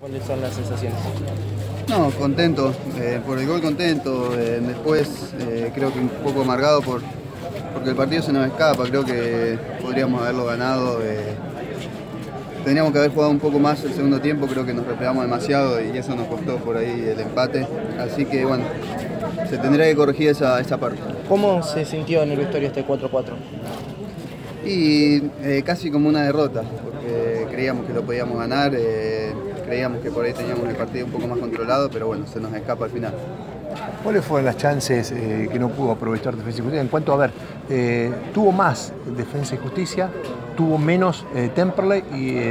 ¿Cuáles son las sensaciones? No, contento, por el gol contento, después creo que un poco amargado porque el partido se nos escapa, creo que podríamos haberlo ganado, tendríamos que haber jugado un poco más el segundo tiempo, creo que nos replegamos demasiado y eso nos costó por ahí el empate, así que bueno, se tendrá que corregir esa parte. ¿Cómo se sintió en el vestuario este 4-4? Y casi como una derrota, porque creíamos que lo podíamos ganar, creíamos que por ahí teníamos el partido un poco más controlado, pero bueno, se nos escapa al final. ¿Cuáles fueron las chances que no pudo aprovechar Defensa y Justicia? En cuanto a ver, tuvo más Defensa y Justicia, tuvo menos Temperley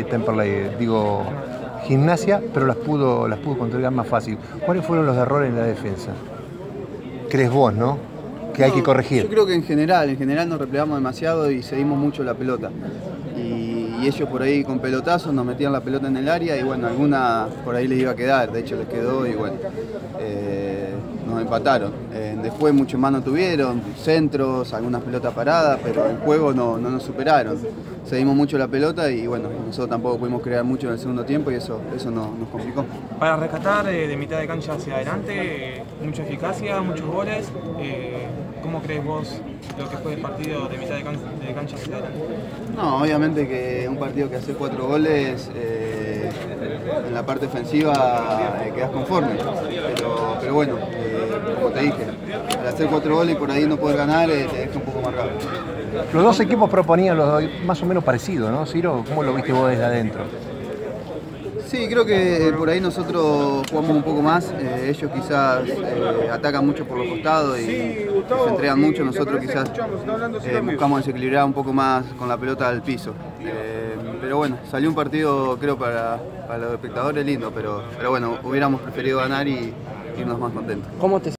Gimnasia, pero las pudo controlar más fácil. ¿Cuáles fueron los errores en la defensa? ¿Crees vos, no? Que hay que corregir. Yo creo que en general nos replegamos demasiado y cedimos mucho la pelota. Y ellos por ahí con pelotazos nos metían la pelota en el área y bueno, alguna por ahí les iba a quedar, de hecho les quedó y bueno, nos empataron. Después mucho más no tuvieron, centros, algunas pelotas paradas, pero el juego no nos superaron. Cedimos mucho la pelota y bueno, nosotros tampoco pudimos crear mucho en el segundo tiempo y eso nos complicó. Para rescatar de mitad de cancha hacia adelante, mucha eficacia, muchos goles. ¿Cómo crees vos lo que fue el partido de mitad de cancha hacia adelante? No, obviamente que un partido que hace 4 goles, en la parte ofensiva quedás conforme, pero bueno, como te dije, al hacer 4 goles y por ahí no poder ganar te deja un poco marcado. Los dos equipos proponían más o menos parecido, ¿no, Ciro? ¿Cómo lo viste vos desde adentro? Sí, creo que por ahí nosotros jugamos un poco más, ellos quizás atacan mucho por los costados y se entregan mucho, nosotros quizás buscamos desequilibrar un poco más con la pelota al piso. Pero bueno, salió un partido creo para los espectadores lindo, pero bueno, hubiéramos preferido ganar y irnos más contentos. ¿Cómo te